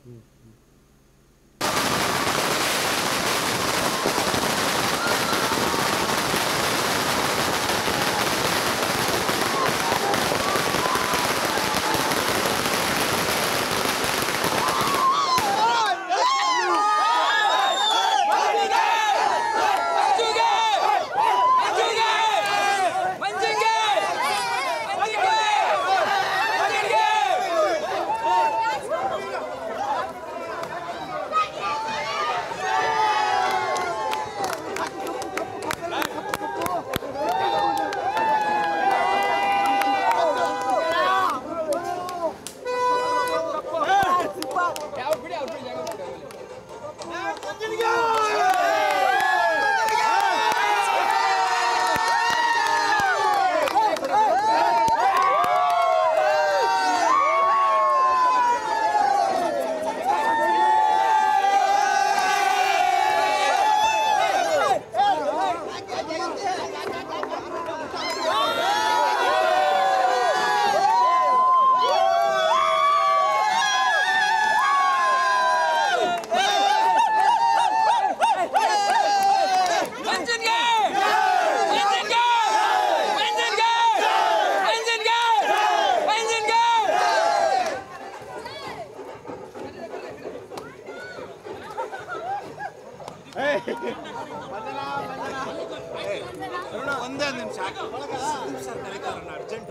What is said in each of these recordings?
ಒಂದೇ ನಿಮಿಷ sir ಕರೀತಾರಣ್ಣ urgent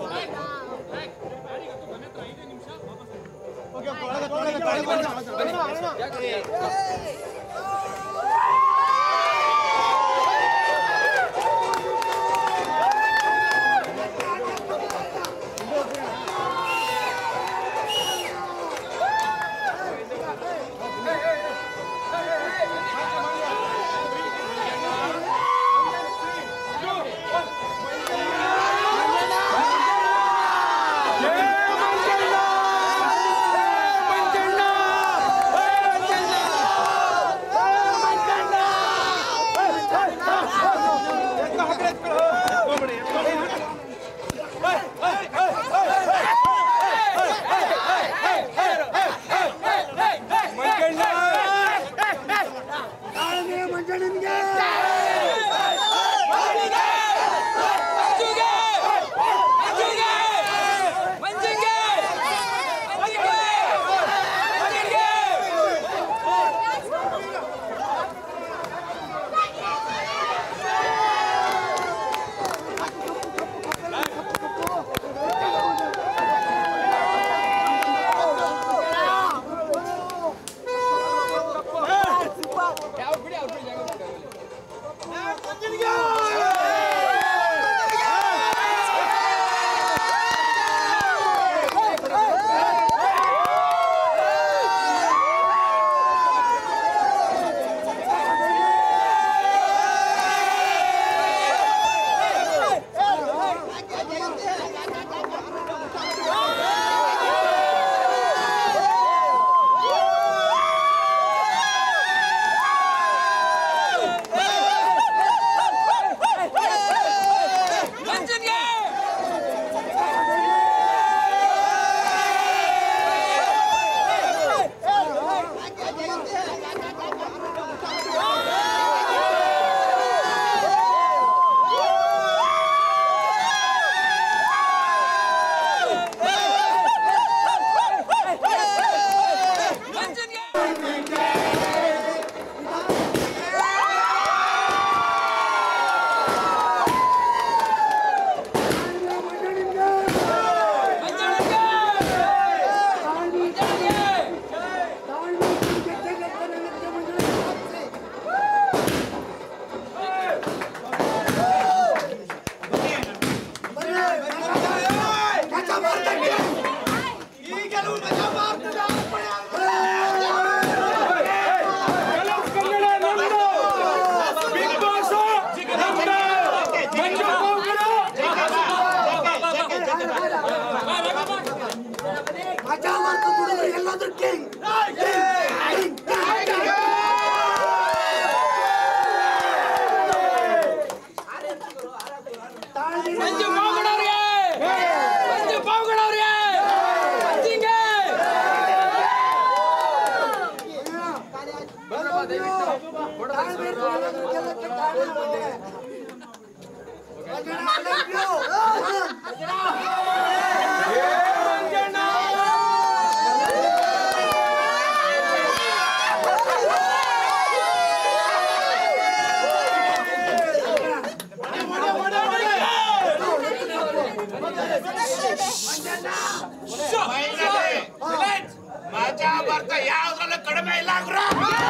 ಮಜಾ ಬರ್ತಾ ಯಾವ್ದ್ರಲ್ಲೂ ಕಡಿಮೆ ಇಲ್ಲ ಗುರು.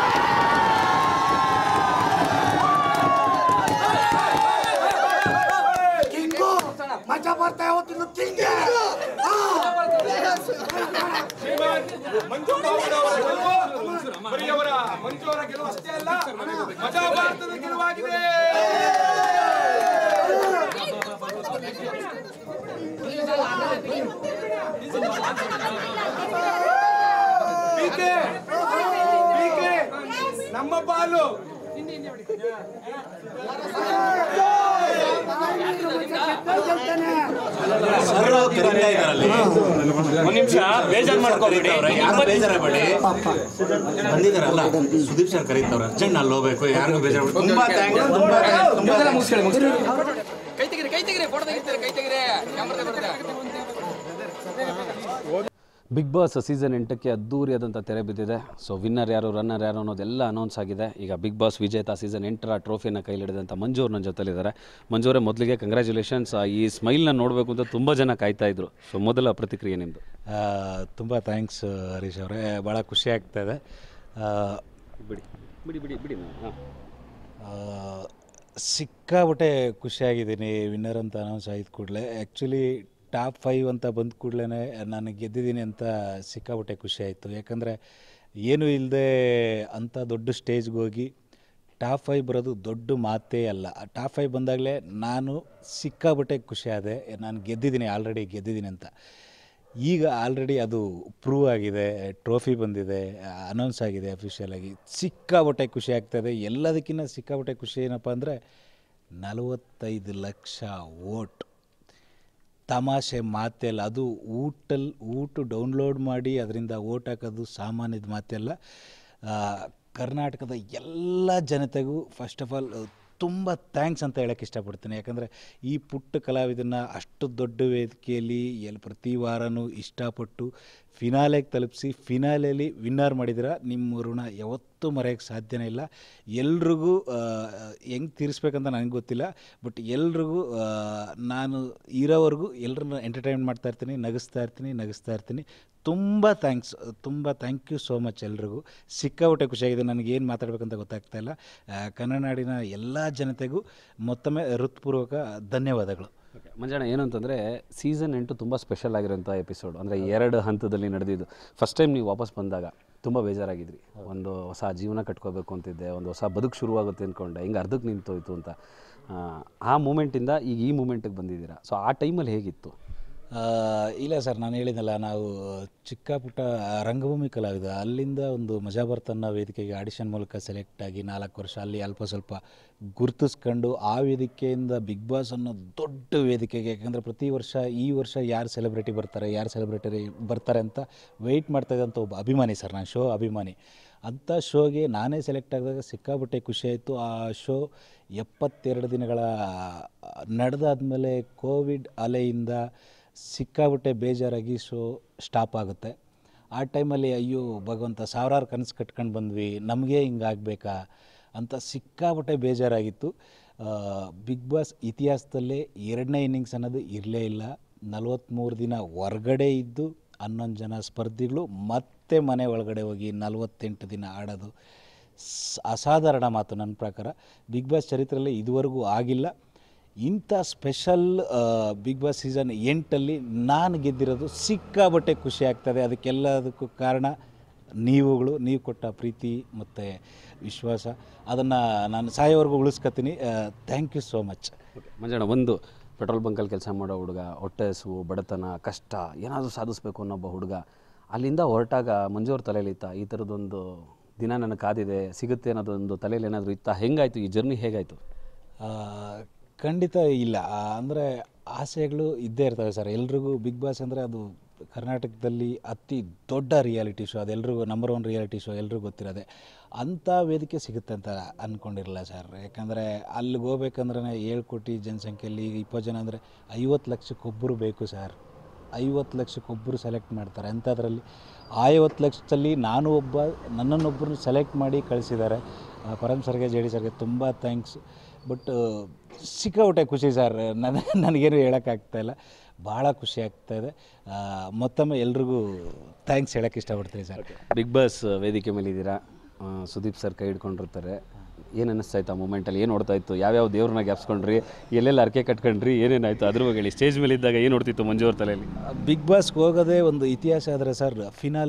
ಕಿಂಗು ಮಜಾ ಬರ್ತಾ ಯಾವತ್ತಿನ ಕಿಂಗೆ ಮಂಜು ಅವರ ಗೆಲುವು ಅಷ್ಟೇ ಅಲ್ಲ, ಮಜಾ ಭಾರತದ ಗೆಲುವಾಗಿದೆ. ನಮ್ಮ ಪಾಲು ಒಂದ್ ನಿಮಿಷ ಬೇಜಾರ್ ಮಾಡ್ಕೋಬೇಡಿ, ಯಾರು ಬೇಜಾರಾಗಬೇಡಿ. ಬಂದಿದ್ದಾರಲ್ಲ ಸುದೀಪ್ ಸರ್ ಕರೀತವ್ರೆ, ಅರ್ಜೆಂಟ್ ಅಲ್ಲಿ ಹೋಗ್ಬೇಕು, ಯಾರಿಗೂ ಬೇಜಾರು. ತುಂಬಾ ಥ್ಯಾಂಕ್ಸ್. ಕೈ ತೆಗಿರಿ ಫೋಟೋ ತೆಗಿತಾರೆ, ಕೈ ತೆಗಿರಿ ಕ್ಯಾಮ್ರಾ ಬರುತ್ತೆ. ಬಿಗ್ ಬಾಸ್ ಸೀಸನ್ 8ಕ್ಕೆ ಅದ್ದೂರಿಯಾದಂಥ ತೆರೆ ಬಿದ್ದಿದೆ. ಸೊ ವಿನ್ನರ್ ಯಾರು, ರನ್ನರ್ ಯಾರು ಅನ್ನೋದೆಲ್ಲ ಅನೌನ್ಸ್ ಆಗಿದೆ. ಈಗ ಬಿಗ್ ಬಾಸ್ ವಿಜೇತ ಸೀಸನ್ 8ರ ಟ್ರೋಫಿಯನ್ನು ಕೈಲಿಡಿದಂಥ ಮಂಜು ಅವ್ರು ನನ್ನ ಜೊತೆಲಿದ್ದಾರೆ. ಮಂಜು ಅವರೇ, ಮೊದಲಿಗೆ ಕಂಗ್ರ್ಯಾಚುಲೇಷನ್ಸ್. ಈ ಸ್ಮೈಲ್ನ ನೋಡಬೇಕು ಅಂತ ತುಂಬ ಜನ ಕಾಯ್ತಾ ಇದ್ರು. ಸೊ ಮೊದಲ ಪ್ರತಿಕ್ರಿಯೆ ನಿಮ್ಮದು? ತುಂಬ ಥ್ಯಾಂಕ್ಸ್ ಹರೀಶ್ ಅವರೇ, ಭಾಳ ಖುಷಿ ಆಗ್ತಾಯಿದೆ. ಬಿಡಿ ಬಿಡಿ ಬಿಡಿ ಬಿಡಿ ಹಾಂ, ಸಿಕ್ಕಾಬಿಟ್ಟೆ ಖುಷಿಯಾಗಿದ್ದೀನಿ ವಿನ್ನರ್ ಅಂತ ಅನೌನ್ಸ್ ಆಯ್ತು ಕೂಡಲೇ. ಆ್ಯಕ್ಚುಲಿ ಟಾಪ್ 5 ಅಂತ ಬಂದ ಕೂಡಲೇ ನಾನು ಗೆದ್ದಿದ್ದೀನಿ ಅಂತ ಸಿಕ್ಕಾಬಿಟ್ಟೆ ಖುಷಿ ಆಯಿತು. ಯಾಕಂದರೆ ಏನೂ ಇಲ್ಲದೆ ಅಂಥ ದೊಡ್ಡ ಸ್ಟೇಜ್ಗೆ ಹೋಗಿ ಟಾಪ್ 5 ಬರೋದು ದೊಡ್ಡ ಮಾತೇ ಅಲ್ಲ. ಟಾಪ್ 5 ಬಂದಾಗಲೇ ನಾನು ಸಿಕ್ಕಾಬಿಟ್ಟೆ ಖುಷಿಯಾದೆ, ನಾನು ಗೆದ್ದಿದ್ದೀನಿ, ಆಲ್ರೆಡಿ ಗೆದ್ದಿದ್ದೀನಿ ಅಂತ. ಈಗ ಆಲ್ರೆಡಿ ಅದು ಪ್ರೂವ್ ಆಗಿದೆ, ಟ್ರೋಫಿ ಬಂದಿದೆ, ಅನೌನ್ಸ್ ಆಗಿದೆ ಅಫಿಷಿಯಲಾಗಿ. ಸಿಕ್ಕಾಬಿಟ್ಟೆ ಖುಷಿ ಆಗ್ತಾಯಿದೆ. ಎಲ್ಲದಕ್ಕಿಂತ ಸಿಕ್ಕಾಬಿಟ್ಟೆ ಖುಷಿ ಏನಪ್ಪ ಅಂದರೆ 45 ಲಕ್ಷ ವೋಟ್, ತಮಾಷೆ ಮಾತೆಲ್ಲ. ಅದು ಊಟ ಡೌನ್ಲೋಡ್ ಮಾಡಿ ಅದರಿಂದ ವೋಟ್ ಹಾಕೋದು ಸಾಮಾನ್ಯದ ಮಾತೆಲ್ಲ. ಕರ್ನಾಟಕದ ಎಲ್ಲ ಜನತೆಗೂ ಫಸ್ಟ್ ಆಫ್ ಆಲ್ ತುಂಬ ಥ್ಯಾಂಕ್ಸ್ ಅಂತ ಹೇಳೋಕ್ಕೆ ಇಷ್ಟಪಡ್ತೀನಿ. ಯಾಕಂದರೆ ಈ ಪುಟ್ಟ ಕಲಾವಿದನ್ನು ಅಷ್ಟು ದೊಡ್ಡ ವೇದಿಕೆಯಲ್ಲಿ ಪ್ರತಿ ವಾರನೂ ಇಷ್ಟಪಟ್ಟು ಫಿನಾಲೆಗೆ ತಲುಪಿಸಿ ಫಿನಾಲೆಯಲ್ಲಿ ವಿನ್ನರ್ ಮಾಡಿದ್ರೆ ನಿಮ್ಮ ಋಣ ಯಾವತ್ತೂ ಮರೆಯೋಕ್ಕೆ ಸಾಧ್ಯನೇ ಇಲ್ಲ. ಎಲ್ರಿಗೂ ಹೆಂಗೆ ತೀರಿಸ್ಬೇಕಂತ ನನಗೆ ಗೊತ್ತಿಲ್ಲ, ಬಟ್ ಎಲ್ರಿಗೂ ನಾನು ಇರೋವರೆಗೂ ಎಲ್ಲರನ್ನ ಎಂಟರ್ಟೈನ್ಮೆಂಟ್ ನಗಿಸ್ತಾ ಇರ್ತೀನಿ. ತುಂಬ ಥ್ಯಾಂಕ್ ಯು ಸೋ ಮಚ್ ಎಲ್ರಿಗೂ. ಸಿಕ್ಕಾಬಿಟ್ಟೆ ಖುಷಿಯಾಗಿದೆ. ನನಗೇನು ಮಾತಾಡಬೇಕಂತ ಗೊತ್ತಾಗ್ತಾ ಇಲ್ಲ. ಕನ್ನಡ ನಾಡಿನ ಎಲ್ಲ ಜನತೆಗೂ ಮತ್ತೊಮ್ಮೆ ಹೃತ್ಪೂರ್ವಕ ಧನ್ಯವಾದಗಳು. ಓಕೆ ಮಂಜಣ್ಣ, ಏನು ಅಂತಂದರೆ ಸೀಸನ್ 8 ತುಂಬ ಸ್ಪೆಷಲ್ ಆಗಿರೋಂಥ ಎಪಿಸೋಡ್. ಅಂದರೆ 2 ಹಂತದಲ್ಲಿ ನಡೆದಿದ್ದು. ಫಸ್ಟ್ ಟೈಮ್ ನೀವು ವಾಪಸ್ ಬಂದಾಗ ತುಂಬ ಬೇಜಾರಾಗಿದ್ರಿ. ಒಂದು ಹೊಸ ಜೀವನ ಕಟ್ಕೋಬೇಕು ಅಂತಿದ್ದೆ, ಒಂದು ಹೊಸ ಬದುಕು ಶುರುವಾಗುತ್ತೆ ಅಂದ್ಕೊಂಡೆ, ಹಿಂಗೆ ಅರ್ಧಕ್ಕೆ ನಿಂತೋಯ್ತು ಅಂತ. ಆ ಮೂಮೆಂಟಿಂದ ಈಗ ಈ ಮೂಮೆಂಟಿಗೆ ಬಂದಿದ್ದೀರಾ. ಸೊ ಆ ಟೈಮಲ್ಲಿ ಹೇಗಿತ್ತು? ಇಲ್ಲ ಸರ್, ನಾನು ಹೇಳಿದ್ನಲ್ಲ, ನಾವು ಚಿಕ್ಕ ಪುಟ್ಟ ರಂಗಭೂಮಿ ಕಲಾವಿದ. ಅಲ್ಲಿಂದ ಒಂದು ಮಜಾ ಬರ್ತನ್ನ ವೇದಿಕೆಗೆ ಆಡಿಷನ್ ಮೂಲಕ ಸೆಲೆಕ್ಟ್ ಆಗಿ 4 ವರ್ಷ ಅಲ್ಲಿ ಅಲ್ಪ ಸ್ವಲ್ಪ ಗುರುತಿಸ್ಕೊಂಡು ಆ ವೇದಿಕೆಯಿಂದ ಬಿಗ್ ಬಾಸ್ ಅನ್ನೋ ದೊಡ್ಡ ವೇದಿಕೆಗೆ, ಯಾಕಂದರೆ ಪ್ರತಿ ವರ್ಷ ಈ ವರ್ಷ ಯಾರು ಸೆಲೆಬ್ರಿಟಿ ಬರ್ತಾರೆ ಅಂತ ವೆಯ್ಟ್ ಮಾಡ್ತಾಯಿದ್ದಂಥ ಒಬ್ಬ ಅಭಿಮಾನಿ ಸರ್, ನಾನು ಶೋ ಅಭಿಮಾನಿ. ಅಂಥ ಶೋಗೆ ನಾನೇ ಸೆಲೆಕ್ಟ್ ಆಗಿದಾಗ ಸಿಕ್ಕಾಬಿಟ್ಟೆ ಖುಷಿಯಾಯಿತು. ಆ ಶೋ 72 ದಿನಗಳ ನಡೆದಾದ್ಮೇಲೆ ಕೋವಿಡ್ ಅಲೆಯಿಂದ ಸಿಕ್ಕಾಬಿಟ್ಟೆ ಬೇಜಾರಾಗಿ ಶೋ ಸ್ಟಾಪ್ ಆಗುತ್ತೆ. ಆ ಟೈಮಲ್ಲಿ ಅಯ್ಯೋ ಭಗವಂತ, ಸಾವಿರಾರು ಕನಸು ಕಟ್ಕೊಂಡು ಬಂದ್ವಿ, ನಮಗೆ ಹಿಂಗಾಗಬೇಕಾ ಅಂತ ಸಿಕ್ಕಾಬಿಟ್ಟೆ ಬೇಜಾರಾಗಿತ್ತು. ಬಿಗ್ ಬಾಸ್ ಇತಿಹಾಸದಲ್ಲೇ 2ನೇ ಇನ್ನಿಂಗ್ಸ್ ಅನ್ನೋದು ಇರಲೇ ಇಲ್ಲ. 43 ದಿನ ಹೊರಗಡೆ ಇದ್ದು 11 ಜನ ಸ್ಪರ್ಧಿಗಳು ಮತ್ತೆ ಮನೆ ಒಳಗಡೆ ಹೋಗಿ 48 ದಿನ ಆಡೋದು ಅಸಾಧಾರಣ ಮಾತು. ನನ್ನ ಪ್ರಕಾರ ಬಿಗ್ ಬಾಸ್ ಚರಿತ್ರೆಯಲ್ಲಿ ಇದುವರೆಗೂ ಆಗಿಲ್ಲ. ಇಂಥ ಸ್ಪೆಷಲ್ ಬಿಗ್ ಬಾಸ್ ಸೀಸನ್ 8ಅಲ್ಲಿ ನಾನು ಗೆದ್ದಿರೋದು ಸಿಕ್ಕಾಬಟ್ಟೆ ಖುಷಿ ಆಗ್ತದೆ. ಅದಕ್ಕೆಲ್ಲದಕ್ಕೂ ಕಾರಣ ನೀವು ಕೊಟ್ಟ ಪ್ರೀತಿ ಮತ್ತು ವಿಶ್ವಾಸ. ಅದನ್ನು ನಾನು ಸಾಯೋವರೆಗೂ ಉಳಿಸ್ಕೊತೀನಿ. Thank you so much. ಮಂಜಣ್ಣ, ಒಂದು ಪೆಟ್ರೋಲ್ ಬಂಕಲ್ಲಿ ಕೆಲಸ ಮಾಡೋ ಹುಡುಗ, ಹೊಟ್ಟೆ ಹಸಿವು, ಬಡತನ, ಕಷ್ಟ, ಏನಾದರೂ ಸಾಧಿಸಬೇಕು ಅನ್ನೋಬ್ಬ ಹುಡುಗ ಅಲ್ಲಿಂದ ಹೊರಟಾಗ ಮಂಜೂರ್ ತಲೆಯಲ್ಲಿ ಇತ್ತ ಈ ಥರದೊಂದು ದಿನ ನನಗೆ ಕಾದಿದೆ, ಸಿಗುತ್ತೆ ಅನ್ನೋದೊಂದು ತಲೆಯಲ್ಲಿ ಏನಾದರೂ ಇತ್ತ? ಹೆಂಗಾಯಿತು ಈ ಜರ್ನಿ, ಹೇಗಾಯಿತು? ಖಂಡಿತ ಇಲ್ಲ. ಅಂದರೆ ಆಸೆಗಳು ಇದ್ದೇ ಇರ್ತವೆ ಸರ್ ಎಲ್ರಿಗೂ. ಬಿಗ್ ಬಾಸ್ ಅಂದರೆ ಅದು ಕರ್ನಾಟಕದಲ್ಲಿ ಅತಿ ದೊಡ್ಡ ರಿಯಾಲಿಟಿ ಶೋ, ಅದೆಲ್ಲರಿಗೂ ನಂಬರ್ 1 ರಿಯಾಲಿಟಿ ಶೋ, ಎಲ್ರಿಗೂ ಗೊತ್ತಿರೋದೆ. ಅಂಥ ವೇದಿಕೆ ಸಿಗುತ್ತೆ ಅಂತ ಅಂದ್ಕೊಂಡಿರಲಿಲ್ಲ ಸರ್. ಯಾಕಂದರೆ ಅಲ್ಲಿಗೆ ಹೋಗ್ಬೇಕಂದ್ರೆ 7 ಕೋಟಿ ಜನಸಂಖ್ಯೆಯಲ್ಲಿ 20 ಜನ ಅಂದರೆ 50 ಲಕ್ಷಕ್ಕೊಬ್ಬರು ಬೇಕು ಸರ್. 50 ಲಕ್ಷಕ್ಕೊಬ್ಬರು ಸೆಲೆಕ್ಟ್ ಮಾಡ್ತಾರೆ. ಅಂಥದ್ರಲ್ಲಿ ಆ 50 ಲಕ್ಷದಲ್ಲಿ ನನ್ನನ್ನೊಬ್ಬರು ಸೆಲೆಕ್ಟ್ ಮಾಡಿ ಕಳಿಸಿದ್ದಾರೆ. ಪರಮ್ ಸರ್ಗೆ, ಜೆ ಡಿ ಸರ್ಗೆ ತುಂಬ ಥ್ಯಾಂಕ್ಸ್. ಬಟ್ ಸಿಕ್ಕಾಪಟ್ಟೆ ಖುಷಿ ಸರ್. ನನಗೇನು ಹೇಳೋಕ್ಕಾಗ್ತಾಯಿಲ್ಲ, ಭಾಳ ಖುಷಿ ಆಗ್ತಾಯಿದೆ. ಮತ್ತೊಮ್ಮೆ ಎಲ್ರಿಗೂ ಥ್ಯಾಂಕ್ಸ್ ಹೇಳೋಕ್ಕೆ ಇಷ್ಟಪಡ್ತೀನಿ ಸರ್. ಬಿಗ್ ಬಾಸ್ ವೇದಿಕೆ ಮೇಲಿದ್ದೀರಾ, ಸುದೀಪ್ ಸರ್ ಕೈ ಹಿಡ್ಕೊಂಡಿರ್ತಾರೆ. ಏನು ಅನ್ನಿಸ್ತಾಯಿತ್ತು ಆ ಮೂಮೆಂಟಲ್ಲಿ? ಏನು ನೋಡ್ತಾ ಇತ್ತು? ಯಾವ್ಯಾವ ದೇವ್ರನ್ನ ಗ್ಯಾಪ್ಸ್ಕೊಂಡ್ರಿ, ಎಲ್ಲೆಲ್ಲ ಅರ್ಕೆ ಕಟ್ಕೊಂಡ್ರಿ, ಏನೇನಾಯಿತು ಅದ್ರ ಬಗ್ಗೆ ಹೇಳಿ. ಸ್ಟೇಜ್ ಮೇಲೆ ಇದ್ದಾಗ ಏನು ನೋಡ್ತಿತ್ತು ಮಂಜು ಅವ್ರ ತಲೆಯಲ್ಲಿ? ಬಿಗ್ ಬಾಸ್ಗೆ ಹೋಗೋದೇ ಒಂದು ಇತಿಹಾಸ ಆದರೆ ಸರ್,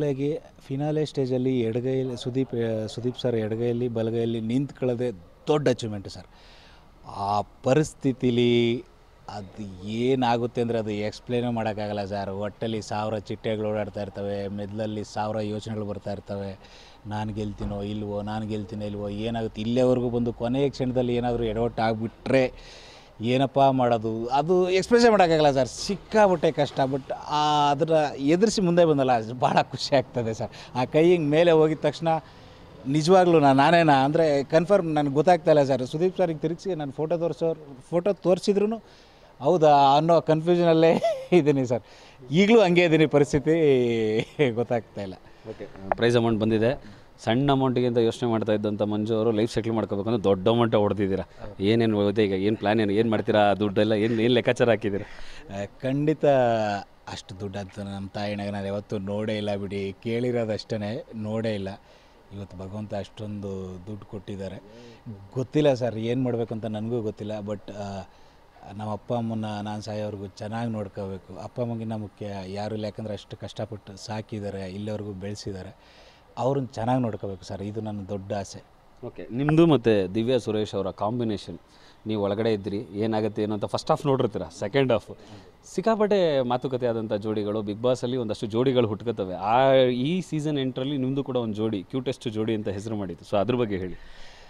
ಫಿನಾಲೆ ಸ್ಟೇಜಲ್ಲಿ ಎಡಗೈಯಲ್ಲಿ ಸುದೀಪ್ ಸರ್ ಎಡಗೈಯಲ್ಲಿ ಬಲಗೈಯಲ್ಲಿ ನಿಂತ್ಕೊಳ್ಳೋದೇ ದೊಡ್ಡ ಅಚೀವ್ಮೆಂಟು ಸರ್. ಆ ಪರಿಸ್ಥಿತಿಲಿ ಅದು ಏನಾಗುತ್ತೆ ಅಂದರೆ ಅದು ಎಕ್ಸ್ಪ್ಲೇನೂ ಮಾಡೋಕ್ಕಾಗಲ್ಲ ಸರ್. ಹೊಟ್ಟೆಲಿ 1000 ಚಿಟ್ಟೆಗಳು ಓಡಾಡ್ತಾ ಇರ್ತವೆ, ಮೆದುಳಲ್ಲಿ 1000 ಯೋಚನೆಗಳು ಬರ್ತಾ ಇರ್ತವೆ. ನಾನು ಗೆಲ್ತೀನೋ ಇಲ್ವೋ, ಏನಾಗುತ್ತೆ ಇಲ್ಲಿವರೆಗೂ ಬಂದು ಕೊನೆಯ ಕ್ಷಣದಲ್ಲಿ ಏನಾದರೂ ಎಡವಟ್ಟು ಆಗಿಬಿಟ್ರೆ ಏನಪ್ಪ ಮಾಡೋದು, ಅದು ಎಕ್ಸ್ಪ್ರೆಷನ್ ಮಾಡೋಕ್ಕಾಗಲ್ಲ ಸರ್. ಸಿಕ್ಕಾಬಿಟ್ಟೆ ಕಷ್ಟ. ಬಟ್ ಅದರ ಎದುರಿಸಿ ಮುಂದೆ ಬಂದಲ್ಲ, ಭಾಳ ಖುಷಿ ಆಗ್ತದೆ ಸರ್. ಆ ಕೈ ಹಿಂಗೆ ಮೇಲೆ ಹೋಗಿದ ತಕ್ಷಣ ನಿಜವಾಗ್ಲೂ ನಾನೇನಾ ಅಂದರೆ ಕನ್ಫರ್ಮ್ ನನಗೆ ಗೊತ್ತಾಗ್ತಾಯಿಲ್ಲ ಸರ್. ಸುದೀಪ್ ಸರ್ಗೆ ತಿರುಗಿಸಿ ನಾನು ಫೋಟೋ ತೋರಿಸಿದ್ರು ಹೌದಾ ಅನ್ನೋ ಕನ್ಫ್ಯೂಷನಲ್ಲೇ ಇದ್ದೀನಿ ಸರ್. ಈಗಲೂ ಹಂಗೆ ಇದ್ದೀನಿ, ಪರಿಸ್ಥಿತಿ ಗೊತ್ತಾಗ್ತಾಯಿಲ್ಲ. ಓಕೆ, ಪ್ರೈಸ್ ಅಮೌಂಟ್ ಬಂದಿದೆ. ಸಣ್ಣ ಅಮೌಂಟಿಗಿಂತ ಯೋಚನೆ ಮಾಡ್ತಾ ಇದ್ದಂಥ ಮಂಜು ಅವರು ಲೈಫ್ ಸೆಟ್ಲ್ ಮಾಡ್ಕೋಬೇಕಂದ್ರೆ ದೊಡ್ಡ ಅಮೌಂಟೇ ಹೊಡೆದಿದ್ದೀರಾ. ಏನೇನು ಹೋಗುತ್ತೆ ಈಗ? ಏನು ಪ್ಲ್ಯಾನ್, ಏನು ಮಾಡ್ತೀರಾ? ದುಡ್ಡೆಲ್ಲ ಏನು ಲೆಕ್ಕಾಚಾರ ಹಾಕಿದ್ದೀರಾ? ಖಂಡಿತ ಅಷ್ಟು ದುಡ್ಡು ಅಂತ ನಮ್ಮ ತಾಯಿನಾಗ ನಾನು ಯಾವತ್ತೂ ನೋಡೇ ಇಲ್ಲ ಬಿಡಿ. ಕೇಳಿರೋದಷ್ಟೇ, ನೋಡೇ ಇಲ್ಲ. ಇವತ್ತು ಭಗವಂತ ಅಷ್ಟೊಂದು ದುಡ್ಡು ಕೊಟ್ಟಿದ್ದಾರೆ. ಗೊತ್ತಿಲ್ಲ ಸರ್ ಏನು ಮಾಡಬೇಕು ಅಂತ ನನಗೂ ಗೊತ್ತಿಲ್ಲ. ಬಟ್ ನಮ್ಮ ಅಪ್ಪ ಅಮ್ಮನ ನಾನು ಸಾಯೋವ್ರಿಗೂ ಚೆನ್ನಾಗಿ ನೋಡ್ಕೋಬೇಕು. ಅಪ್ಪ ಅಮ್ಮಗಿನ್ನ ಮುಖ್ಯ ಯಾರು ಇಲ್ಲ. ಯಾಕಂದರೆ ಅಷ್ಟು ಕಷ್ಟಪಟ್ಟು ಸಾಕಿದ್ದಾರೆ, ಇಲ್ಲಿವರೆಗೂ ಬೆಳೆಸಿದ್ದಾರೆ. ಅವ್ರನ್ನ ಚೆನ್ನಾಗಿ ನೋಡ್ಕೋಬೇಕು ಸರ್, ಇದು ನನ್ನ ದೊಡ್ಡ ಆಸೆ. ಓಕೆ, ನಿಮ್ಮದು ಮತ್ತು ದಿವ್ಯಾ ಸುರೇಶ್ ಅವರ ಕಾಂಬಿನೇಷನ್, ನೀವು ಒಳಗಡೆ ಇದ್ದಿರಿ, ಏನಾಗುತ್ತೆ ಏನೋ ಅಂತ ಫಸ್ಟ್ ಹಾಫ್ ನೋಡಿರ್ತೀರ. ಸೆಕೆಂಡ್ ಹಾಫ್ ಸಿಕ್ಕಾಪಟ್ಟೆ ಮಾತುಕತೆ ಆದಂಥ ಜೋಡಿಗಳು ಬಿಗ್ ಬಾಸಲ್ಲಿ ಒಂದಷ್ಟು ಜೋಡಿಗಳು ಹುಟ್ಕೋತವೆ. ಈ ಸೀಸನ್ 8ರಲ್ಲಿ ನಿಮ್ಮದು ಕೂಡ ಒಂದು ಜೋಡಿ, ಕ್ಯೂಟೆಸ್ಟ್ ಜೋಡಿ ಅಂತ ಹೆಸರು ಮಾಡಿತ್ತು. ಸೊ ಅದ್ರ ಬಗ್ಗೆ ಹೇಳಿ.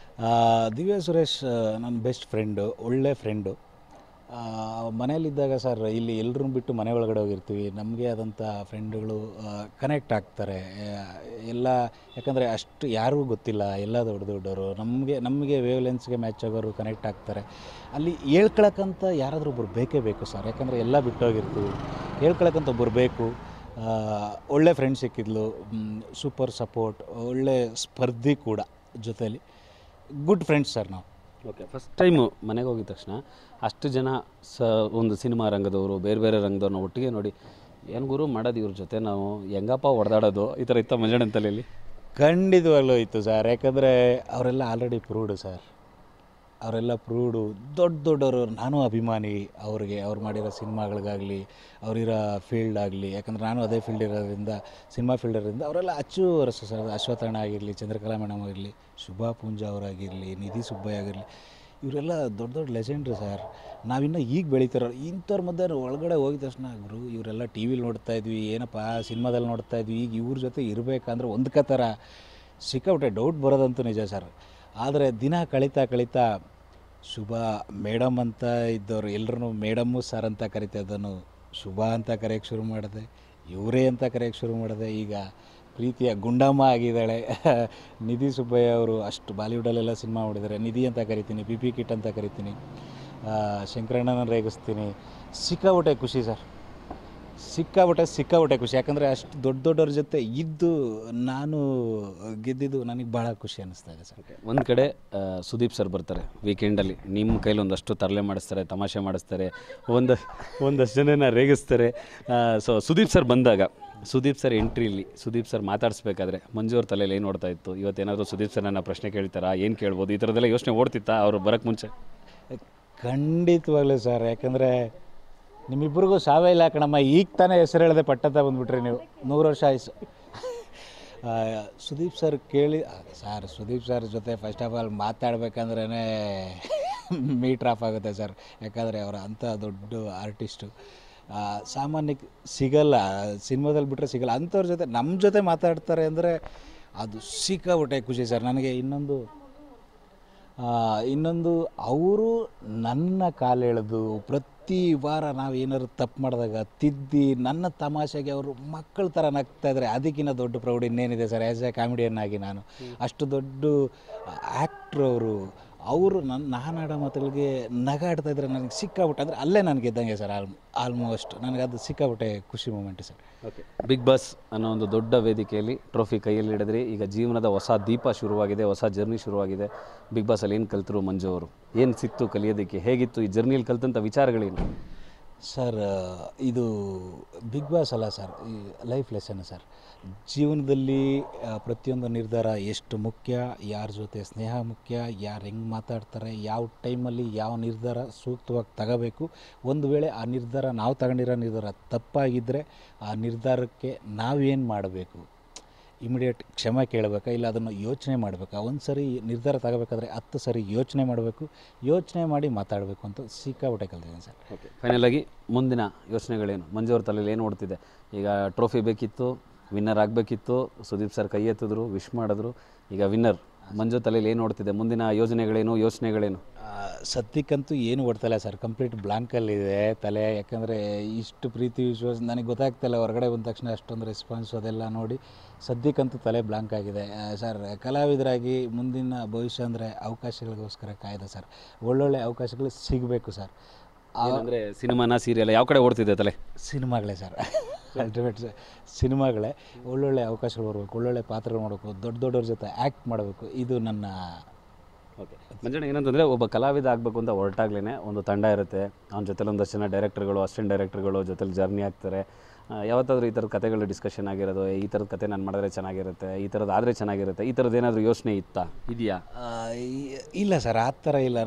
ದಿವ್ಯಾ ಸುರೇಶ್ ನನ್ನ ಬೆಸ್ಟ್ ಫ್ರೆಂಡು, ಒಳ್ಳೆ ಫ್ರೆಂಡು. ಮನೆಯಲ್ಲಿದ್ದಾಗ ಸರ್ ಇಲ್ಲಿ ಎಲ್ಲರನ್ನೂ ಬಿಟ್ಟು ಮನೆ ಒಳಗಡೆ ಹೋಗಿರ್ತೀವಿ. ನಮಗೆ ಆದಂಥ ಫ್ರೆಂಡುಗಳು ಕನೆಕ್ಟ್ ಆಗ್ತಾರೆ ಎಲ್ಲ. ಯಾಕಂದರೆ ಅಷ್ಟು ಯಾರಿಗೂ ಗೊತ್ತಿಲ್ಲ, ಎಲ್ಲ ದೊಡ್ಡವರು ನಮಗೆ ವೇವ್ಲೆನ್ಸ್ಗೆ ಮ್ಯಾಚ್ ಆಗೋರು ಕನೆಕ್ಟ್ ಆಗ್ತಾರೆ. ಅಲ್ಲಿ ಹೇಳ್ಕೊಳಕ್ಕಂತ ಯಾರಾದರೂ ಒಬ್ಬರು ಬೇಕೇ ಬೇಕು ಸರ್. ಯಾಕಂದರೆ ಎಲ್ಲ ಬಿಟ್ಟೋಗಿರ್ತೀವಿ, ಹೇಳ್ಕೊಳಕ್ಕಂತ ಒಬ್ಬರು ಬೇಕು. ಒಳ್ಳೆ ಫ್ರೆಂಡ್ ಸಿಕ್ಕಿದ್ಲು, ಸೂಪರ್ ಸಪೋರ್ಟ್, ಒಳ್ಳೆ ಸ್ಪರ್ಧಿ ಕೂಡ ಜೊತೆಯಲ್ಲಿ. ಗುಡ್ ಫ್ರೆಂಡ್ಸ್ ಸರ್ ನಾವು. ಓಕೆ, ಫಸ್ಟ್ ಟೈಮು ಮನೆಗೆ ಹೋಗಿದ ತಕ್ಷಣ ಅಷ್ಟು ಜನ ಒಂದು ಸಿನಿಮಾ ರಂಗದವರು, ಬೇರೆ ಬೇರೆ ರಂಗದವ್ರನ್ನ ಒಟ್ಟಿಗೆ ನೋಡಿ ಏನು ಗುರು ಮಾಡೋದು ಇವ್ರ ಜೊತೆ ನಾವು ಹೆಂಗಪ್ಪ ಹೊಡೆದಾಡೋದು, ಈ ಥರ ಇತ್ತ ಮಂಜಣ್ಣನ ತಲೆಯಲ್ಲಿ? ಖಂಡಿತವಾಗ್ಲೂ ಇತ್ತು ಸರ್. ಯಾಕಂದರೆ ಅವರೆಲ್ಲ ಆಲ್ರೆಡಿ ಪ್ರೂವ್ಡು ಸರ್. ಅವರೆಲ್ಲ ಪ್ರೂವ್ಡು, ದೊಡ್ಡವರು. ನಾನು ಅಭಿಮಾನಿ ಅವ್ರಿಗೆ, ಅವ್ರು ಮಾಡಿರೋ ಸಿನಿಮಾಗಳಿಗಾಗಲಿ, ಅವರಿರೋ ಫೀಲ್ಡ್ ಆಗಲಿ. ಯಾಕಂದರೆ ನಾನು ಅದೇ ಫೀಲ್ಡ್ ಇರೋದ್ರಿಂದ, ಸಿನಿಮಾ ಫೀಲ್ಡ್ ಇರೋದ್ರಿಂದ ಅವರೆಲ್ಲ ಅಚ್ಚುವರಸು ಸರ್. ಅಶ್ವಥಣ್ಣ ಆಗಿರಲಿ, ಚಂದ್ರಕಲಾ ಮೇಡಮ್ ಆಗಿರಲಿ, ಶುಭಾ ಪೂಂಜಾ ಅವರಾಗಿರಲಿ, ನಿಧಿ ಸುಬ್ಬಯ್ಯ ಆಗಿರಲಿ, ಇವರೆಲ್ಲ ದೊಡ್ಡ ಲೆಜೆಂಡ್ರು ಸರ್. ನಾವಿನ್ನೂ ಈಗ ಬೆಳೀತಾರೋ ಇಂಥವ್ರ ಮಧ್ಯೆ ಒಳಗಡೆ ಹೋಗಿದ ತಕ್ಷಣ ಗುರು ಇವರೆಲ್ಲ ಟಿ ವಿಲಿ ನೋಡ್ತಾಯಿದ್ವಿ, ಏನಪ್ಪ ಸಿನಿಮಾದಲ್ಲಿ ನೋಡ್ತಾಯಿದ್ವಿ, ಈಗ ಇವ್ರ ಜೊತೆ ಇರಬೇಕಂದ್ರೆ ಒಂದು ಥರ ಸಿಕ್ಕಾಬಿಟ್ಟೆ ಡೌಟ್ ಬರೋದಂತೂ ನಿಜ ಸರ್. ಆದರೆ ದಿನ ಕಳೀತಾ ಶುಭಾ ಮೇಡಮ್ ಅಂತ ಇದ್ದವರು ಎಲ್ಲರೂ ಮೇಡಮ್ಮು ಸರ್ ಅಂತ ಕರಿತಾ ಇದ್ದನು, ಶುಭಾ ಅಂತ ಕರೆಯೋಕ್ಕೆ ಶುರು ಮಾಡಿದೆ, ಇವರೇ ಅಂತ ಕರೆಯೋಕ್ಕೆ ಶುರು ಮಾಡಿದೆ. ಈಗ ಪ್ರೀತಿಯ ಗುಂಡಮ್ಮ ಆಗಿದ್ದಾಳೆ. ನಿಧಿ ಸುಬ್ಬಯ್ಯ ಅವರು ಅಷ್ಟು ಬಾಲಿವುಡಲ್ಲೆಲ್ಲ ಸಿನಿಮಾ ಮಾಡಿದ್ದಾರೆ. ನಿಧಿ ಅಂತ ಕರಿತೀನಿ, ಪಿ ಪಿ ಕಿಟ್ ಅಂತ ಕರಿತೀನಿ, ಶಂಕರಣ್ಣನ ರೇಗಿಸ್ತೀನಿ. ಸಿಕ್ಕಾಬಿಟ್ಟೆ ಖುಷಿ ಸರ್, ಸಿಕ್ಕಾಬಿಟ್ಟೆ ಖುಷಿ. ಯಾಕಂದರೆ ಅಷ್ಟು ದೊಡ್ಡವ್ರ ಜೊತೆ ಇದ್ದು ನಾನು ಗೆದ್ದಿದ್ದು ನನಗೆ ಭಾಳ ಖುಷಿ ಅನ್ನಿಸ್ತಾ ಇದೆ ಸರ್. ಒಂದು ಕಡೆ ಸುದೀಪ್ ಸರ್ ಬರ್ತಾರೆ ವೀಕೆಂಡಲ್ಲಿ, ನಿಮ್ಮ ಕೈಲಿ ಒಂದಷ್ಟು ತರಲೆ ಮಾಡಿಸ್ತಾರೆ, ತಮಾಷೆ ಮಾಡಿಸ್ತಾರೆ, ಒಂದಷ್ಟು ಜನನ ರೇಗಿಸ್ತಾರೆ. ಸೊ ಸುದೀಪ್ ಸರ್ ಬಂದಾಗ, ಸುದೀಪ್ ಸರ್ ಎಂಟ್ರಿಲಿ ಸುದೀಪ್ ಸರ್ ಮಾತಾಡಿಸ್ಬೇಕಾದ್ರೆ ಮಂಜು ಅವ್ರ ತಲೆಯಲ್ಲಿ ಏನು ಓಡ್ತಾ ಇತ್ತು? ಇವತ್ತೇನಾದರೂ ಸುದೀಪ್ ಸರ್ ನನ್ನ ಪ್ರಶ್ನೆ ಕೇಳ್ತಾರಾ, ಏನು ಕೇಳ್ಬೋದು, ಈ ಥರದ್ದೆಲ್ಲ ಯೋಚನೆ ಓಡ್ತಿತ್ತಾ ಅವ್ರು ಬರೋಕ್ಕೆ ಮುಂಚೆ? ಖಂಡಿತವಾಗ್ಲೂ ಸರ್. ಯಾಕಂದರೆ ನಿಮ್ಮಿಬ್ಬರಿಗೂ ಸಾವೇ ಇಲ್ಲ ಕಣಮ್ಮ. ಈಗ ತಾನೇ ಹೆಸರು ಹೇಳದೆ ಪಟ್ಟತ್ತ ಬಂದುಬಿಟ್ರಿ ನೀವು. 100 ವರ್ಷ ಆಯ್ಸು. ಸುದೀಪ್ ಸರ್ ಕೇಳಿ ಸರ್, ಸುದೀಪ್ ಸರ್ ಜೊತೆ ಫಸ್ಟ್ ಆಫ್ ಆಲ್ ಮಾತಾಡ್ಬೇಕಂದ್ರೇ ಮೀಟ್ರ್ ಆಫ್ ಆಗುತ್ತೆ ಸರ್. ಯಾಕಂದರೆ ಅವರ ಅಂಥ ದೊಡ್ಡ ಆರ್ಟಿಸ್ಟು ಸಾಮಾನ್ಯಕ್ಕೆ ಸಿಗಲ್ಲ, ಸಿನಿಮಾದಲ್ಲಿ ಬಿಟ್ಟರೆ ಸಿಗಲ್ಲ. ಅಂಥವ್ರ ಜೊತೆ ನಮ್ಮ ಜೊತೆ ಮಾತಾಡ್ತಾರೆ ಅಂದರೆ ಅದು ಸಿಕ್ಕಾಬಿಟ್ಟೆ ಖುಷಿ ಸರ್. ನನಗೆ ಇನ್ನೊಂದು ಅವರು ನನ್ನ ಕಾಲು ಎಳೆದು ಪ್ರತಿ ವಾರ ನಾವು ಏನಾದ್ರು ತಪ್ಪು ಮಾಡಿದಾಗ ತಿದ್ದಿ ನನ್ನ ತಮಾಷೆಗೆ ಅವರು ಮಕ್ಕಳ ಥರ ನಗ್ತಾಯಿದ್ರೆ ಅದಕ್ಕಿಂತ ದೊಡ್ಡ ಪ್ರೌಢ ಇನ್ನೇನಿದೆ ಸರ್. ಆ್ಯಸ್ ಎ ಕಾಮಿಡಿಯನ್ ಆಗಿ ನಾನು ಅಷ್ಟು ದೊಡ್ಡ ಆ್ಯಕ್ಟ್ರು ಅವರು ನಾನು ಆಡೋ ಮಾತುಗಳಿಗೆ ನಗಾಡ್ತಾ ಇದ್ರೆ ನನಗೆ ಸಿಕ್ಕಾಬಿಟ್ಟೆ ಅಂದರೆ ಅಲ್ಲೇ ನನಗೆ ಇದ್ದಂಗೆ ಸರ್. ಆಲ್ಮೋಸ್ಟ್ ನನಗೆ ಅದು ಸಿಕ್ಕಾಬಿಟ್ಟೆ ಖುಷಿ moment sir. Okay, Bigg Boss ಅನ್ನೋ ಒಂದು ದೊಡ್ಡ ವೇದಿಕೆಯಲ್ಲಿ ಟ್ರೋಫಿ ಕೈಯಲ್ಲಿ ಹಿಡಿದ್ರಿ. ಈಗ ಜೀವನದ ಹೊಸ ದೀಪ ಶುರುವಾಗಿದೆ, ಹೊಸ ಜರ್ನಿ ಶುರುವಾಗಿದೆ. ಬಿಗ್ ಬಾಸಲ್ಲಿ ಏನು ಕಲ್ತರು ಮಂಜು ಅವರು? ಏನು ಸಿಕ್ತು ಕಲಿಯೋದಕ್ಕೆ? ಹೇಗಿತ್ತು ಈ ಜರ್ನಿಯಲ್ಲಿ ಕಲ್ತಂಥ ವಿಚಾರಗಳೇನು? ಸರ್, ಇದು ಬಿಗ್ ಬಾಸ್ ಅಲ್ಲ ಸರ್, ಈ ಲೈಫ್ ಲೆಸನ್ ಸರ್. ಜೀವನದಲ್ಲಿ ಪ್ರತಿಯೊಂದು ನಿರ್ಧಾರ ಎಷ್ಟು ಮುಖ್ಯ, ಯಾರ ಜೊತೆ ಸ್ನೇಹ ಮುಖ್ಯ, ಯಾರು ಹೆಂಗೆ ಮಾತಾಡ್ತಾರೆ, ಯಾವ ಟೈಮಲ್ಲಿ ಯಾವ ನಿರ್ಧಾರ ಸೂಕ್ತವಾಗಿ ತಗೋಬೇಕು. ಒಂದು ವೇಳೆ ಆ ನಿರ್ಧಾರ ನಾವು ತಗೊಂಡಿರೋ ನಿರ್ಧಾರ ತಪ್ಪಾಗಿದ್ದರೆ ಆ ನಿರ್ಧಾರಕ್ಕೆ ನಾವೇನು ಮಾಡಬೇಕು? ಇಮಿಡಿಯೇಟ್ ಕ್ಷಮೆ ಕೇಳಬೇಕಾ, ಇಲ್ಲ ಅದನ್ನು ಯೋಚನೆ ಮಾಡಬೇಕಾ? ಒಂದು ಸರಿ ನಿರ್ಧಾರ ತಗೋಬೇಕಾದ್ರೆ 10 ಸರಿ ಯೋಚನೆ ಮಾಡಬೇಕು, ಯೋಚನೆ ಮಾಡಿ ಮಾತಾಡಬೇಕು ಅಂತ ಸಿಕ್ಕಾಬಿಟ್ಟೆ ಕಲ್ತಿದ್ದೀನಿ ಸರ್. ಓಕೆ, ಫೈನಲಾಗಿ ಮುಂದಿನ ಯೋಚನೆಗಳೇನು? ಮಂಜು ಅವ್ರ ತಲೆಯಲ್ಲಿ ಏನು ಓಡ್ತಿದೆ? ಈಗ ಟ್ರೋಫಿ ಬೇಕಿತ್ತು, ವಿನ್ನರ್ ಆಗಬೇಕಿತ್ತು, ಸುದೀಪ್ ಸರ್ ಕೈ ಎತ್ತಿದ್ರು, ವಿಶ್ ಮಾಡಿದ್ರು, ಈಗ ವಿನ್ನರ್. ಮಂಜು ತಲೆಯಲ್ಲಿ ಏನು ಓಡ್ತಿದೆ? ಮುಂದಿನ ಯೋಜನೆಗಳೇನು, ಯೋಚನೆಗಳೇನು? ಸದ್ಯಕ್ಕಂತೂ ಏನು ಓಡ್ತಾಯಿಲ್ಲ ಸರ್, ಕಂಪ್ಲೀಟ್ ಬ್ಲಾಂಕಲ್ಲಿದೆ ತಲೆ. ಯಾಕಂದರೆ ಇಷ್ಟು ಪ್ರೀತಿ ವಿಶ್ವಾಸ ನನಗೆ ಗೊತ್ತಾಗ್ತಾಯಿಲ್ಲ. ಹೊರಗಡೆ ಬಂದ ತಕ್ಷಣ ಅಷ್ಟೊಂದು ರೆಸ್ಪಾನ್ಸ್ ಅದೆಲ್ಲ ನೋಡಿ ಸದ್ಯಕ್ಕಂತೂ ತಲೆ ಬ್ಲಾಂಕ್ ಆಗಿದೆ ಸರ್. ಕಲಾವಿದರಾಗಿ ಮುಂದಿನ ಭವಿಷ್ಯ ಅಂದರೆ ಅವಕಾಶಗಳಿಗೋಸ್ಕರ ಕಾಯ್ದೆ ಸರ್. ಒಳ್ಳೊಳ್ಳೆ ಅವಕಾಶಗಳು ಸಿಗಬೇಕು ಸರ್. ಅಂದರೆ ಸಿನಿಮಾನ, ಸೀರಿಯಲ್ ಯಾವ ಕಡೆ ಓಡ್ತಿದೆ ತಲೆ? ಸಿನಿಮಾಗಳೇ ಸರ್, ಅಲ್ಟಿಮೇಟ್ ಸಿನಿಮಾಗಳೇ. ಒಳ್ಳೊಳ್ಳೆ ಅವಕಾಶಗಳು ಬರಬೇಕು, ಒಳ್ಳೊಳ್ಳೆ ಪಾತ್ರಗಳು ಮಾಡಬೇಕು, ದೊಡ್ಡವ್ರ ಜೊತೆ ಆ್ಯಕ್ಟ್ ಮಾಡಬೇಕು. ಇದು ನನ್ನ ಓಕೆ. ಮಂಜಣ್ಣ, ಏನಂತಂದರೆ ಒಬ್ಬ ಕಲಾವಿದ ಆಗಬೇಕು ಅಂತ ಹೊರಟಾಗ್ಲೇ ಒಂದು ತಂಡ ಇರುತ್ತೆ, ಅವನ ಜೊತೆಲಿ ಒಂದಷ್ಟು ಜನ ಡೈರೆಕ್ಟರ್ಗಳು, ಅಸಿಸ್ಟೆಂಟ್ ಡೈರೆಕ್ಟರ್ಗಳು ಜೊತೆಲಿ ಜರ್ನಿ ಆಗ್ತಾರೆ. ಯಾವತ್ತಾದರೂ ಈ ಥರದ ಕಥೆಗಳು ಡಿಸ್ಕಷನ್ ಆಗಿರೋದು, ಈ ಥರದ ಕತೆ ನಾನು ಮಾಡಿದ್ರೆ ಚೆನ್ನಾಗಿರುತ್ತೆ, ಈ ಥರದ್ದು ಆದರೆ ಚೆನ್ನಾಗಿರುತ್ತೆ, ಈ ಥರದ್ದು ಏನಾದರೂ ಯೋಚನೆ ಇದೆಯಾ? ಇಲ್ಲ ಸರ್, ಆ ಥರ ಇಲ್ಲ.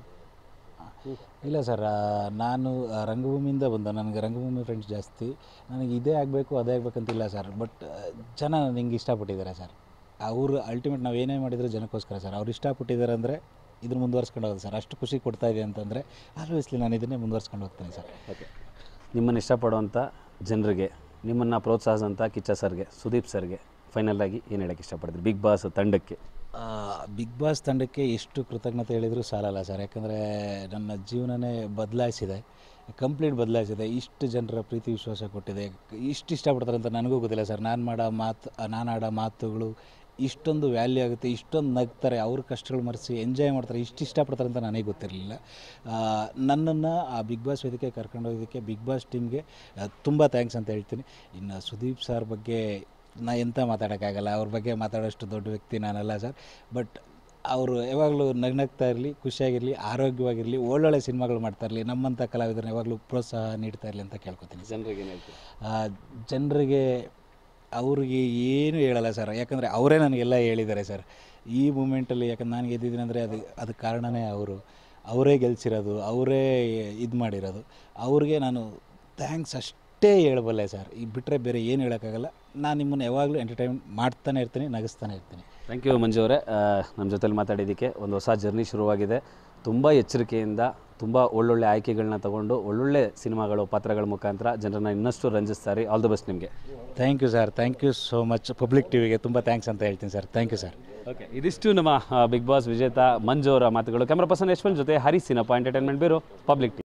ಇಲ್ಲ ಸರ್, ನಾನು ರಂಗಭೂಮಿಯಿಂದ ಬಂದ, ನನಗೆ ರಂಗಭೂಮಿ ಫ್ರೆಂಡ್ಸ್ ಜಾಸ್ತಿ. ನನಗೆ ಇದೇ ಆಗಬೇಕು ಅದೇ ಆಗಬೇಕಂತಿಲ್ಲ ಸರ್. ಬಟ್ ಜನ ನನಗೆ ಇಷ್ಟಪಟ್ಟಿದ್ದಾರೆ ಸರ್. ಅವರು ಅಲ್ಟಿಮೇಟ್ ನಾವು ಏನೇ ಮಾಡಿದರೂ ಜನಕ್ಕೋಸ್ಕರ ಸರ್. ಅವ್ರು ಇಷ್ಟಪಟ್ಟಿದ್ದಾರೆ ಅಂದರೆ ಇದನ್ನು ಮುಂದುವರ್ಸ್ಕೊಂಡು ಹೋಗೋದು ಸರ್. ಅಷ್ಟು ಖುಷಿ ಕೊಡ್ತಾ ಇದೆ ಅಂತಂದರೆ ಆಲ್ವೇಸ್ಲಿ ನಾನು ಇದನ್ನೇ ಮುಂದುವರ್ಸ್ಕೊಂಡು ಹೋಗ್ತೀನಿ ಸರ್. ಓಕೆ, ನಿಮ್ಮನ್ನು ಇಷ್ಟಪಡುವಂಥ ಜನರಿಗೆ, ನಿಮ್ಮನ್ನು ಪ್ರೋತ್ಸಾಹಿಸೋಂಥ ಕಿಚ್ಚ ಸರ್ಗೆ, ಸುದೀಪ್ ಸರ್ಗೆ ಫೈನಲಾಗಿ ಏನು ಹೇಳೋಕ್ಕೆ ಇಷ್ಟಪಡ್ತೀರಿ ಬಿಗ್ ಬಾಸ್ ತಂಡಕ್ಕೆ? ಬಿಗ್ ಬಾಸ್ ತಂಡಕ್ಕೆ ಎಷ್ಟು ಕೃತಜ್ಞತೆ ಹೇಳಿದರೂ ಸಾಲಲ್ಲ ಸರ್. ಯಾಕಂದರೆ ನನ್ನ ಜೀವನನೇ ಬದಲಾಯಿಸಿದೆ, ಕಂಪ್ಲೀಟ್ ಬದಲಾಯಿಸಿದೆ. ಇಷ್ಟು ಜನರ ಪ್ರೀತಿ ವಿಶ್ವಾಸ ಕೊಟ್ಟಿದೆ. ಇಷ್ಟು ಇಷ್ಟಪಡ್ತಾರೆ ಅಂತ ನನಗೂ ಗೊತ್ತಿಲ್ಲ ಸರ್. ನಾನು ಆಡೋ ಮಾತುಗಳು ಇಷ್ಟೊಂದು ವ್ಯಾಲ್ಯೂ ಆಗುತ್ತೆ, ಇಷ್ಟೊಂದು ನಗ್ತಾರೆ, ಅವ್ರ ಕಷ್ಟಗಳು ಮರೆಸಿ ಎಂಜಾಯ್ ಮಾಡ್ತಾರೆ, ಇಷ್ಟು ಇಷ್ಟಪಡ್ತಾರೆ ಅಂತ ನನಗೆ ಗೊತ್ತಿರಲಿಲ್ಲ. ನನ್ನನ್ನು ಆ ಬಿಗ್ ಬಾಸ್ ವೇದಿಕೆ ಕರ್ಕೊಂಡೋಗೋದಕ್ಕೆ ಬಿಗ್ ಬಾಸ್ ಟೀಮ್ಗೆ ತುಂಬ ಥ್ಯಾಂಕ್ಸ್ ಅಂತ ಹೇಳ್ತೀನಿ. ಇನ್ನು ಸುದೀಪ್ ಸರ್ ಬಗ್ಗೆ ಎಂತ ಮಾತಾಡೋಕ್ಕಾಗಲ್ಲ, ಅವ್ರ ಬಗ್ಗೆ ಮಾತಾಡೋಷ್ಟು ದೊಡ್ಡ ವ್ಯಕ್ತಿ ನಾನಲ್ಲ ಸರ್. ಬಟ್ ಅವರು ಯಾವಾಗಲೂ ನಗ್ನಗ್ತಾ ಇರಲಿ, ಖುಷಿಯಾಗಿರಲಿ, ಆರೋಗ್ಯವಾಗಿರಲಿ, ಒಳ್ಳೊಳ್ಳೆ ಸಿನಿಮಾಗಳು ಮಾಡ್ತಾ ಇರಲಿ, ನಮ್ಮಂಥ ಕಲಾವಿದರನ್ನ ಯಾವಾಗಲೂ ಪ್ರೋತ್ಸಾಹ ನೀಡ್ತಾ ಇರಲಿ ಅಂತ ಕೇಳ್ಕೊತೀನಿ. ಜನರಿಗೆ ಏನು ಹೇಳ್ತೀವಿ? ಜನರಿಗೆ ಅವ್ರಿಗೆ ಏನು ಹೇಳಲ್ಲ ಸರ್. ಯಾಕಂದರೆ ಅವರೇ ನನಗೆಲ್ಲ ಹೇಳಿದ್ದಾರೆ ಸರ್ ಈ ಮೂಮೆಂಟಲ್ಲಿ. ಯಾಕಂದ್ರೆ ನಾನು ಗೆದ್ದಿದ್ದೀನಿ ಅಂದರೆ ಅದಕ್ಕೆ ಕಾರಣವೇ ಅವರೇ ಗೆಲ್ಸಿರೋದು, ಅವರೇ ಇದು ಮಾಡಿರೋದು. ಅವ್ರಿಗೆ ನಾನು ಥ್ಯಾಂಕ್ಸ್ ಅಷ್ಟೇ ಹೇಳಬಲ್ಲೆ ಸರ್. ಈಗ ಬಿಟ್ಟರೆ ಬೇರೆ ಏನು ಹೇಳೋಕ್ಕಾಗಲ್ಲ. ನಾನು ನಿಮ್ಮನ್ನು ಯಾವಾಗಲೂ ಎಂಟರ್ಟೈನ್ಮೆಂಟ್ ಮಾಡ್ತಾನೆ ಇರ್ತೀನಿ, ನಗಿಸ್ತಾನೆ ಇರ್ತೀನಿ. ಥ್ಯಾಂಕ್ ಯು ಮಂಜು ಅವರೇ, ನಮ್ಮ ಜೊತೆಲಿ ಮಾತಾಡಿದ್ದಕ್ಕೆ. ಒಂದು ಹೊಸ ಜರ್ನಿ ಶುರುವಾಗಿದೆ. ತುಂಬ ಎಚ್ಚರಿಕೆಯಿಂದ, ತುಂಬ ಒಳ್ಳೊಳ್ಳೆ ಆಯ್ಕೆಗಳನ್ನ ತಗೊಂಡು ಒಳ್ಳೊಳ್ಳೆ ಸಿನಿಮಾಗಳು, ಪಾತ್ರಗಳ ಮುಖಾಂತರ ಜನರನ್ನ ಇನ್ನಷ್ಟು ರಂಜಿಸ್ತಾರೆ. ಆಲ್ ದ ಬೆಸ್ಟ್ ನಿಮಗೆ. Thank you sir, thank you so much. Public ಟಿವಿಗೆ ತುಂಬ ಥ್ಯಾಂಕ್ಸ್ ಅಂತ ಹೇಳ್ತೀನಿ sir. Thank you sir. Okay, ಇದಿಷ್ಟು ನಮ್ಮ ಬಿಗ್ ಬಾಸ್ ವಿಜೇತ ಮಂಜು ಅವರ ಮಾತುಗಳು. ಕ್ಯಾಮ್ರಾ ಪರ್ಸನ್ ಯಶ್ವಂತ್ ಜೊತೆ Hari Sinappa, entertainment bureau, public TV.